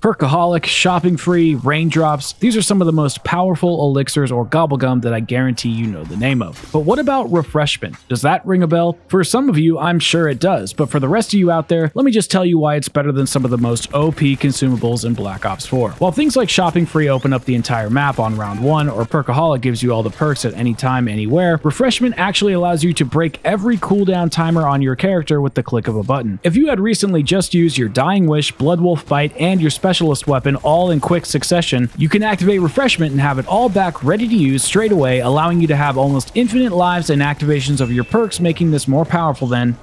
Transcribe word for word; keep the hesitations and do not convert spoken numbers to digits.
Perkaholic, Shopping Free, Raindrops. These are some of the most powerful elixirs or gobblegum that I guarantee you know the name of. But what about Refreshment? Does that ring a bell? For some of you, I'm sure it does, but for the rest of you out there, let me just tell you why it's better than some of the most O P consumables in Black Ops four. While things like Shopping Free open up the entire map on round one, or Perkaholic gives you all the perks at any time, anywhere, Refreshment actually allows you to break every cooldown timer on your character with the click of a button. If you had recently just used your Dying Wish, Bloodwolf Bite, and your specialist weapon all in quick succession, you can activate Refreshment and have it all back ready to use straight away, allowing you to have almost infinite lives and activations of your perks, making this more powerful than